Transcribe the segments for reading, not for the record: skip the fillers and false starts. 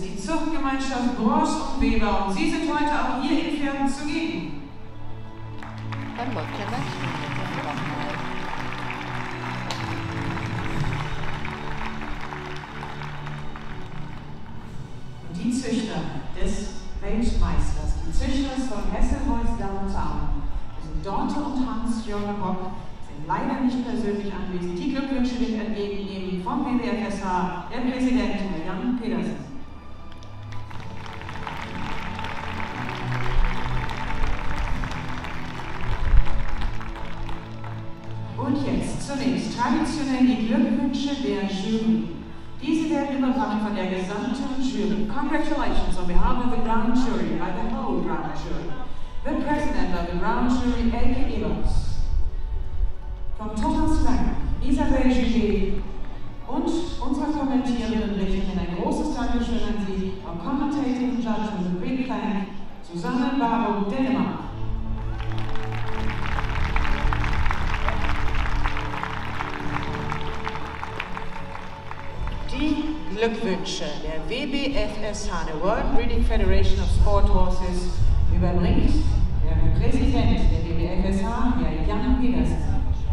ist die Zuchtgemeinschaft Groß und Weber und Sie sind heute auch hier in Verden zugegen. Dann läuft ja ganz schön jetzt einfach mal. Die Züchter des Weltmeisters, die Züchter von Hesselholz Downtown, also Dorte und Hans-Jürgen Rock, sind leider nicht persönlich anwesend. Die Glückwünsche wird entgegennehmen vom WWFSH der Präsident Herr Jan Pedersen. Und jetzt zunächst traditionell die Glückwünsche der Jury. Diese werden überbracht von der gesamten Jury. Congratulations on behalf of the Grand Jury, by the whole Grand Jury. The President of the Grand Jury, Elke Eberts. Von Thomas Lang, Isabel Juget und unserer kommentierenden Richterin ein großes Dankeschön an Sie, our commentating judge with a big thank, Susanne Barrow, Dänemark. Die Glückwünsche der WBFSH, der World Breeding Federation of Sport Horses, überbringt der Präsident der WBFSH, Herr Jan Pedersen.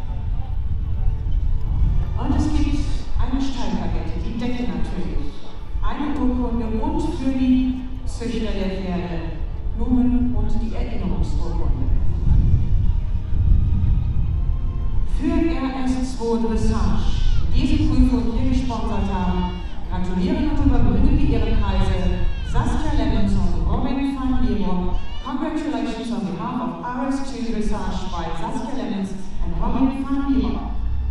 Und es gibt eine Stallplakette, die Decke natürlich, eine Urkunde und für die Züchter der Pferde Blumen und die Erinnerungsurkunde. Für RS2 Dressage, die diese Prüfung hier gesponsert haben, gratulieren und überbringen wir ihre Preise Saskia Levinson, Robin van Leeuwen. Congratulations on behalf of RS2 Dressage by Saskia Levinson and Robin van Leeuwen.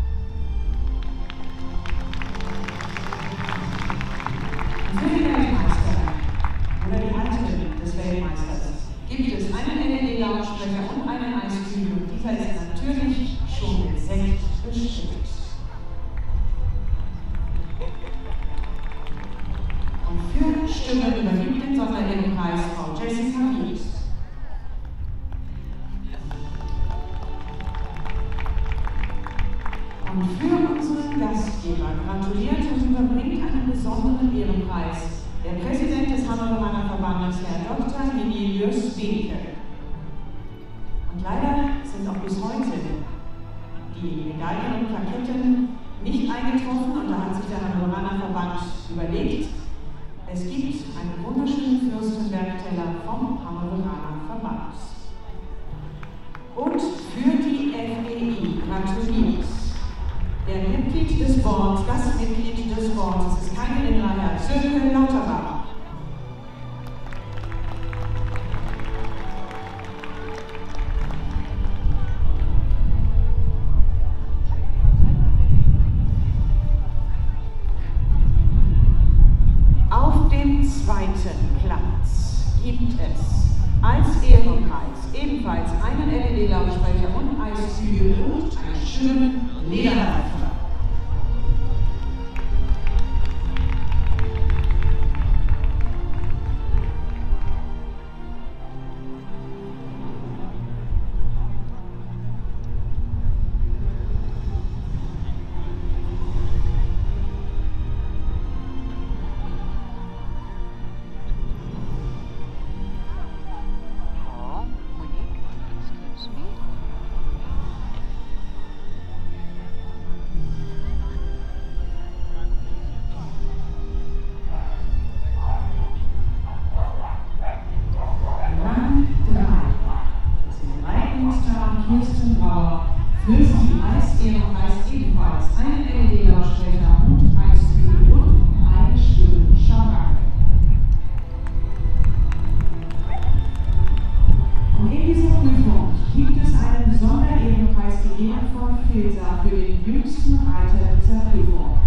Für den Weltmeister oder die Halterin des Weltmeisters gibt es einen LED-Lautsprecher und einen Eiskübel und dieser ist natürlich schon mit Sekt bestückt. Und für Stimme übergibt den Sonderehrenpreis Frau Jessica Wies. Und für unseren Gastgeber gratuliert und überbringt einen besonderen Ehrenpreis der Präsident des Hannoveraner Verbandes, Herr Dr. Helios Benke. Und leider sind auch bis heute die Medaillen und Plaketten nicht eingetroffen und da hat sich der Hannoveraner Verband überlegt, es gibt einen wunderschönen Fürstenbergteller vom Hannoveraner Verband. Und für die FEI gratuliert der Mitglied des Boards, das Mitglied des Boards, es ist keine Inhaber, Sönke Lauterbach. Auf dem zweiten Platz gibt es als Ehrenpreis ebenfalls einen LED-Lautsprecher und Eiskübel und einen schönen Lederreifen. Für den jüngsten Reiter dieser Prüfung.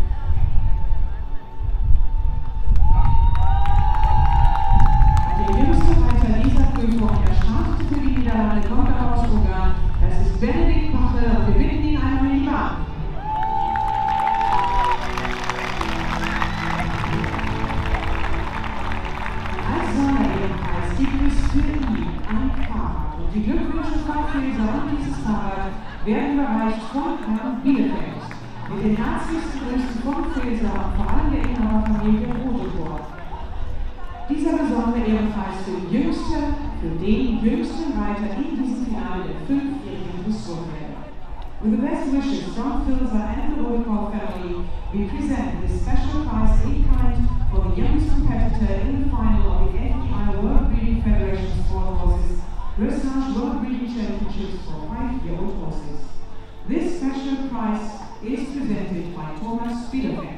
Der jüngste Reiter dieser Prüfung, er startete für die Niederlande, kommt aus Ungarn. Das ist Benedikt Bachel und wir bitten ihn einmal in die Bahn. Als Sonderehrenpreis gibt es für ihn ein Fahrrad und die Glückwünsche Frau Filser und dieses Fahrrad werden überreicht von Herrn Bielefeld. Mit den herzlichsten Grüßen von Filser und vor allem der Inhaberfamilie Rodekorb. den jüngsten Reiter in diesem Finale der 5-jährigen Dressurpferde. With the best wishes from Philza and the Royal family, we present this special prize in kind for the youngest competitor in the final of the FEI World Breeding Federation Sport Horses Dressage World Breeding Championships for 5-year-old horses. This special prize is presented by Thomas Bielefeld.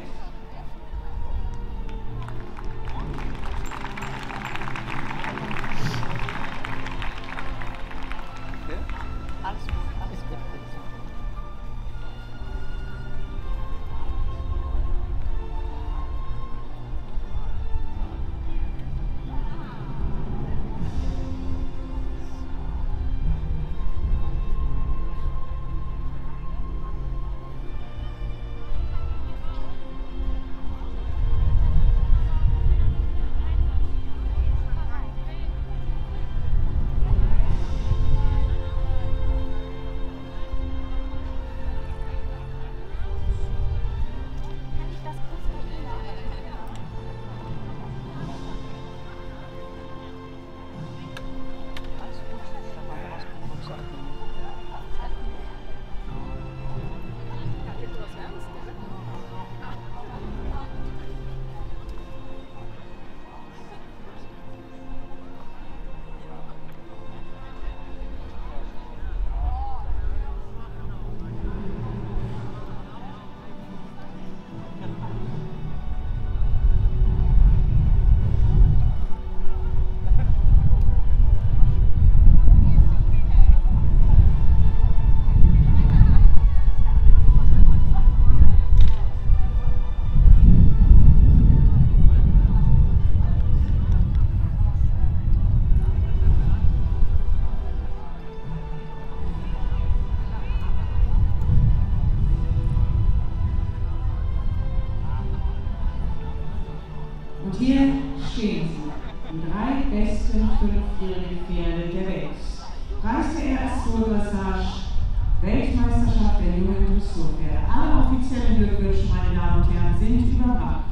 Und hier stehen sie, die 3 besten 5-jährigen Pferde der Welt. Preis der RS-Dressage, Weltmeisterschaft der jungen Dressurpferde. Alle offiziellen Glückwünsche, meine Damen und Herren, sind überbracht.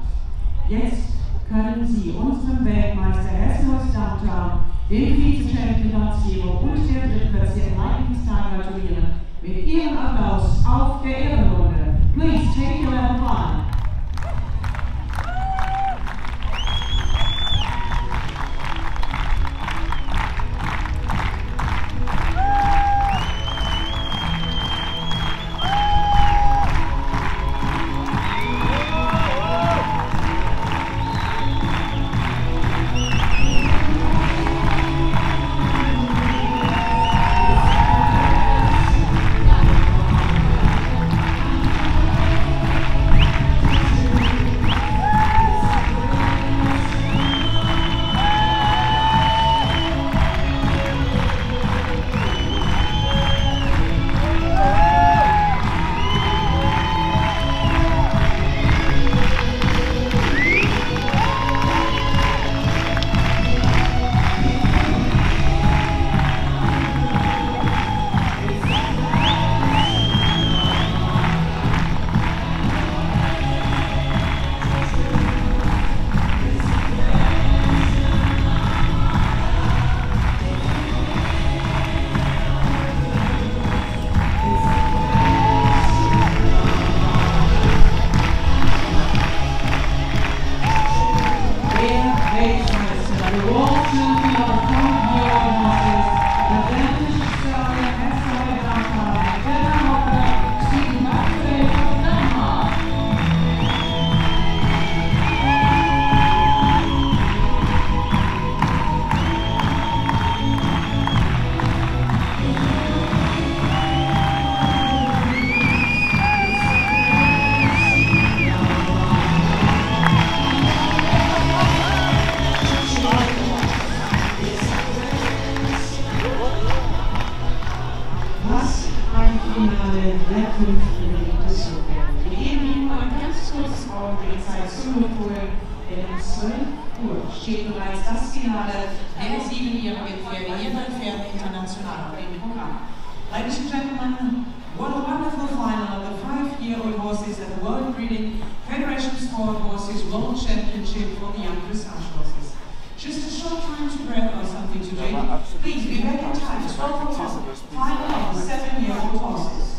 Jetzt können Sie unseren Weltmeister Hessenhaus Downtown, den Vize-Champion Lancero und der Drittplatzierten Leitungstag gratulieren. Mit Ihrem Applaus auf der Ehrenrunde. Please take your level 1. Steht bereits das Finale der 7-jährigen Pferde hier bei Verden International auf dem Programm. Ladies and gentlemen, what a wonderful final of the 5-year-old horses at the World Breeding Federation Sport Horses World Championship for the young dressage horses. Just a short time to breath or something to drink. Please be back in time to 12:00. Final of the 7-year-old horses.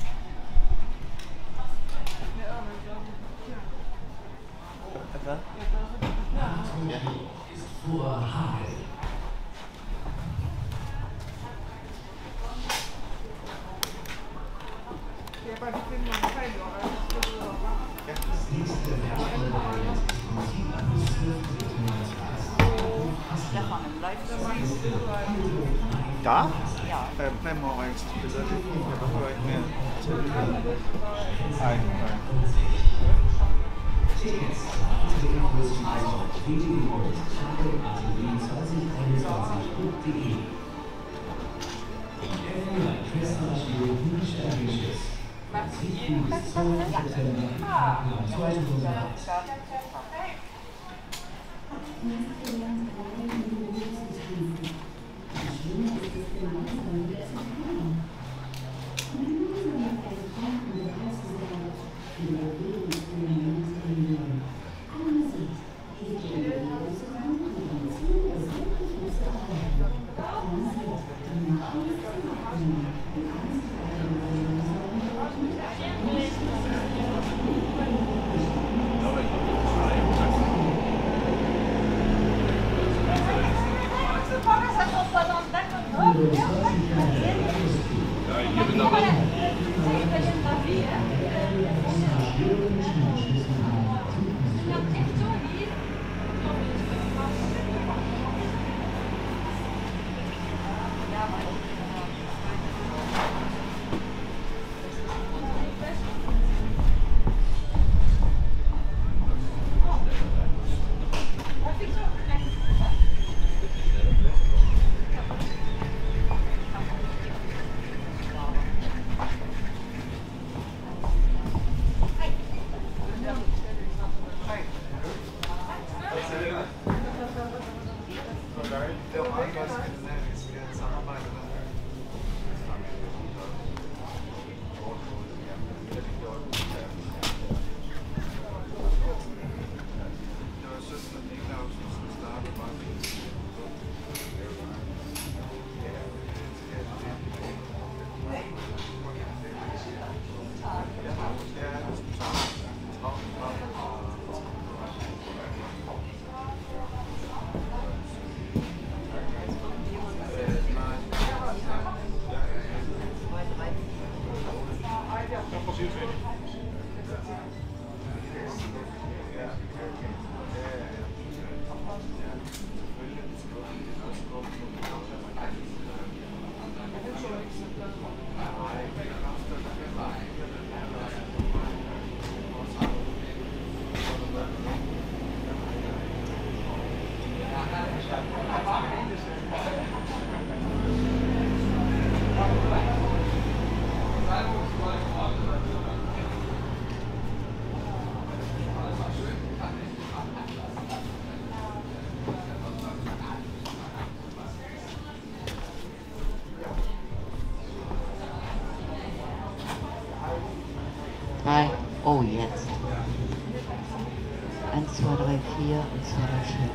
Da? Ja. Memorex billeder, jeg behøver ikke mere til. Nej, nej. Drei. Oh, jetzt. 1, 2, 3, 4 und 2, 3, 4.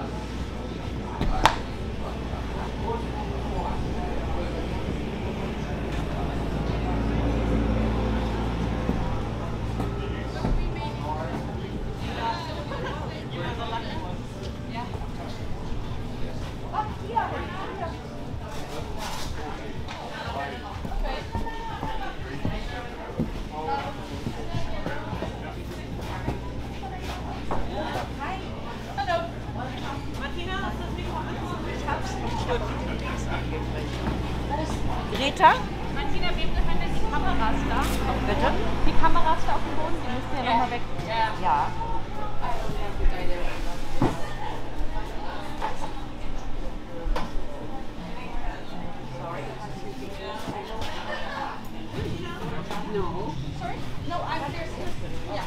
Greta? Martina, wir haben die Kameras da. Bitte? Die Kameras da auf dem Boden, die müssen ja nochmal weg. Ja. No. Sorry? No, I'm there. Yeah.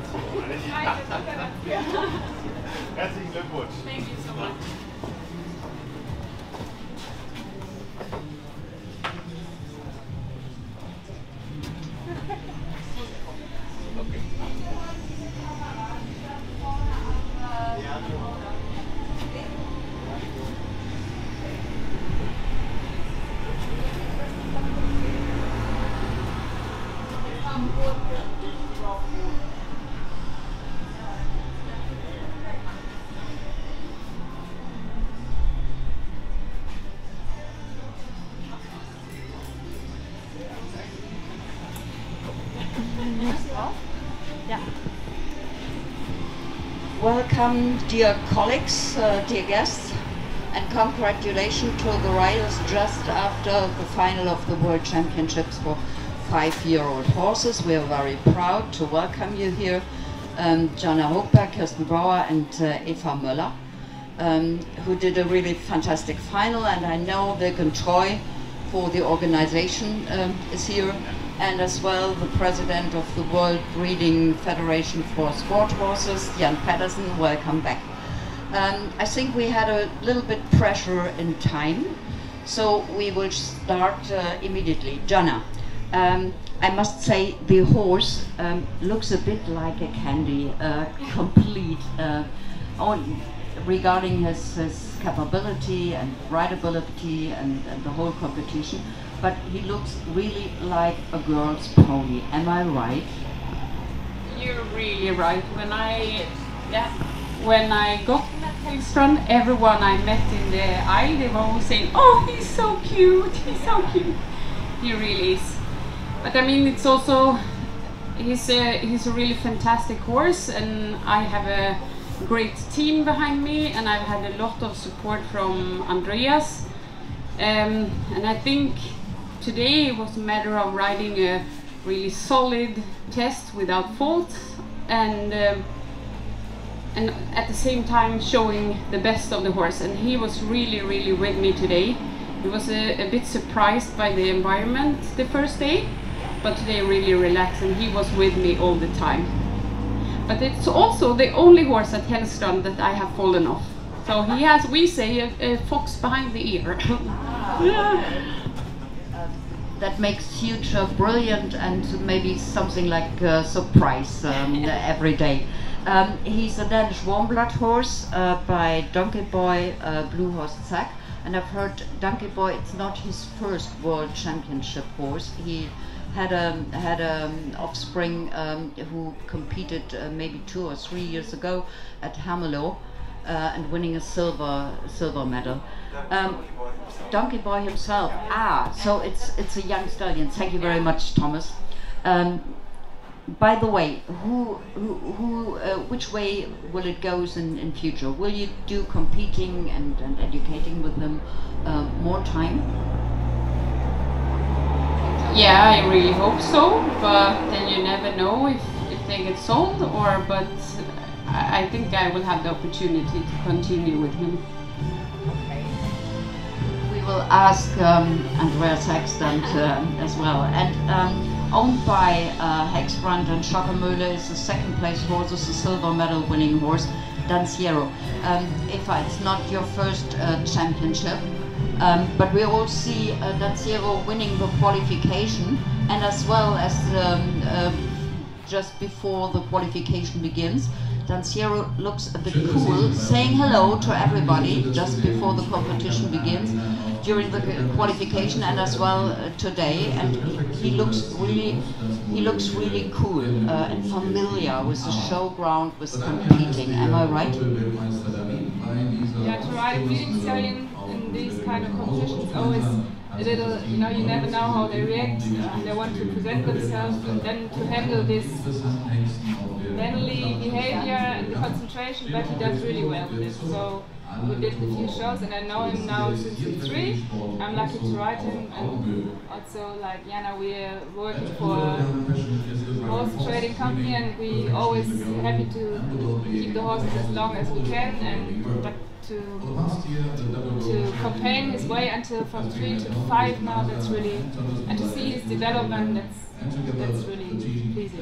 Herzlichen Glückwunsch. Thank you so much. welcome, dear colleagues, dear guests, and congratulations to the riders just after the final of the World Championships for 5-year-old horses. We are very proud to welcome you here, Jana Hochberg, Kirsten Brauer, and Eva Möller, who did a really fantastic final. And I know Wilken Troy for the organization is here, and as well the president of the World Breeding Federation for Sport Horses, Jan Pedersen. Welcome back. I think we had a little bit pressure in time, so we will start immediately. Jana, I must say the horse looks a bit like a candy, complete, regarding his capability and rideability and the whole competition, but he looks really like a girl's pony. Am I right? You're really right. When I got to that Hellstrand, everyone I met in the aisle, they were all saying, "Oh, he's so cute, he's so cute." He really is. But I mean, it's also, he's a really fantastic horse, and I have a great team behind me, and I've had a lot of support from Andreas. And I think today it was a matter of riding a really solid test without fault, and at the same time showing the best of the horse. And he was really, really with me today. He was a bit surprised by the environment the first day, but today really relaxed, and he was with me all the time. But it's also the only horse at Hellstrand that I have fallen off. So he has, we say, a fox behind the ear. That makes future brilliant and maybe something like a surprise every day. He's a Danish warm-blood horse by Donkey Boy Blue Horse Zack, and I've heard Donkey Boy, it's not his first World Championship horse. He had offspring who competed maybe 2 or 3 years ago at Hermelo and winning a silver medal. Donkey Boy himself. So it's a young stallion. Thank you very much, Thomas. By the way, which way will it go in future? Will you do competing and educating with them more time? Yeah, I really hope so, but then you never know if they get sold, but I think I will have the opportunity to continue with him. Okay. We will ask Andreas Hexland as well. And owned by Hexbrand and Schockermöhle is the second place horse, is a silver medal winning horse, Danciero. Eva, it's not your first championship. But we all see Danciero winning the qualification, and as well as just before the qualification begins, Danciero looks a bit cool, saying hello to everybody just before the competition begins, during the qualification, and as well today. And he looks really cool and familiar with the showground, with competing. Am I right? Yeah, to ride a breeding stallion in these kind of competitions always a little, you never know how they react, and they want to present themselves, and then to handle this manly behavior and the concentration, but he does really well with it. So we did a few shows, and I know him now since he's 3. I'm lucky to ride him, and also like Jana, we're working for a horse trading company, and we always happy to keep the horses as long as we can, but to campaign his way until from 3 to 5 now, that's really, and to see his development, that's really pleasing.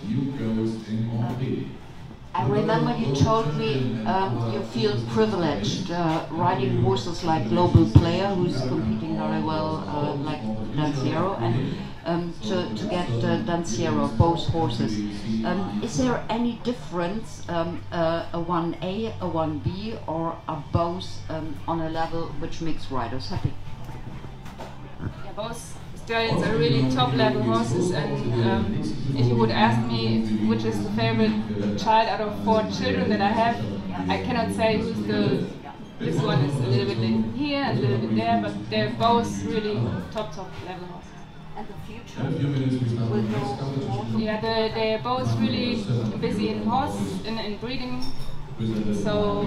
I remember you told me you feel privileged riding horses like Global Player, who's competing very well, like Danciero, and to get Danciero, both horses. Is there any difference, a 1A, a 1B, or are both on a level which makes riders happy? Yeah, both stallions are really top level horses, and if you would ask me which is the favorite child out of 4 children that I have, I cannot say who's this one is a little bit in here and a little bit there, but they're both really top level horses. And the future will go more? Yeah, they're both really busy in breeding So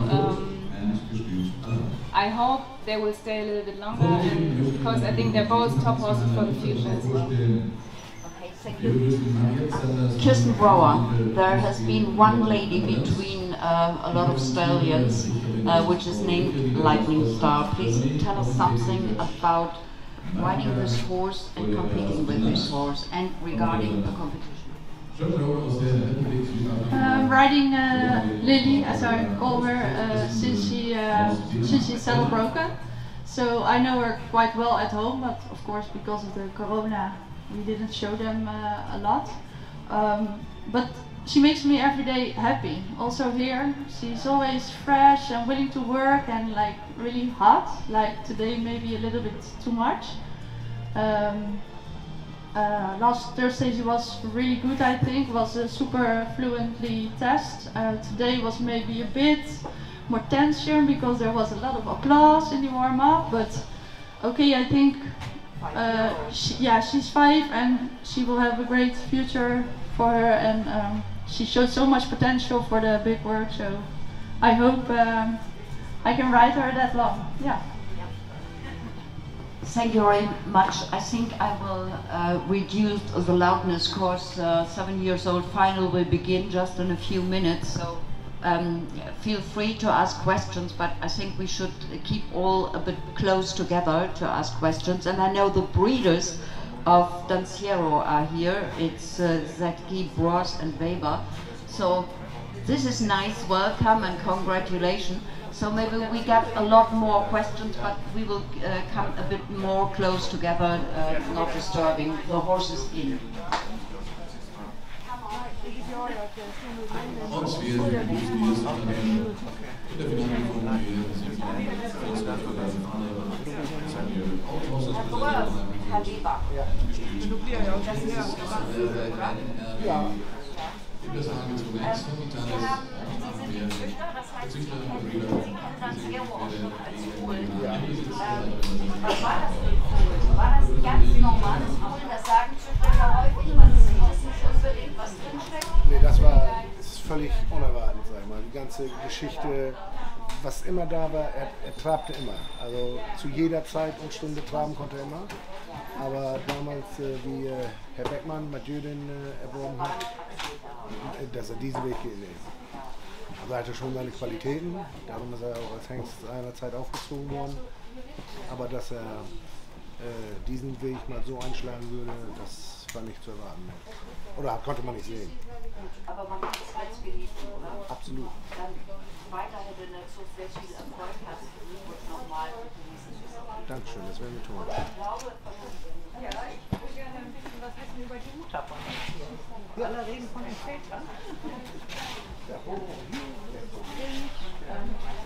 I hope they will stay a little bit longer, and because I think they're both top horses for the future as well. Okay, thank you. Kirsten Brower, there has been one lady between a lot of stallions, which is named Lightning Star. Please tell us something about riding this horse and competing with this horse, and regarding the competition. Riding Lily, as I call her, since she's saddle broken. So I know her quite well at home, but of course because of the corona we didn't show them a lot. But she makes me every day happy. Also here, she's always fresh and willing to work and like really hot. Like today maybe a little bit too much. Last Thursday she was really good, I think, was a super fluently test. Today was maybe a bit more tension because there was a lot of applause in the warm-up, but okay, I think she's 5 and she will have a great future for her, and she showed so much potential for the big work, so I hope I can ride her that long. Yeah. Thank you very much. I think I will reduce the loudness because 7 years old final will begin just in a few minutes. So feel free to ask questions, but I think we should keep all a bit close together to ask questions. And I know the breeders of Danciero are here. It's Zetki, Bros and Weber. So this is nice. Welcome and congratulations. So maybe we get a lot more questions, but we will come a bit more close together, not disturbing the horses in. War das ein ganz normales Fohlen, das sagen Züchter häufig, man sieht nicht unbedingt, was drinsteckt? Nee, das ist völlig unerwartet, sag ich mal. Die ganze Geschichte, was immer da war, er trabte immer. Also zu jeder Zeit und Stunde traben konnte er immer. Aber damals, wie Herr Beckmann Mathieu den erworben hat, dass er diesen Weg geht. Also er hatte schon seine Qualitäten, darum ist er auch als Hengst einer Zeit aufgezogen worden. Aber dass er diesen Weg mal so einschlagen würde, das war nicht zu erwarten. Oder konnte man nicht sehen. Aber man hat es als geliebt, oder? Absolut. Dann weiterhin in der Zukunft sehr viel Erfolg. Herzlichen Glückwunsch nochmal. Dankeschön, das werden wir tun. Ja, ich würde gerne ein bisschen was wissen über die Mutter von uns hier. Alle reden von den Vätern.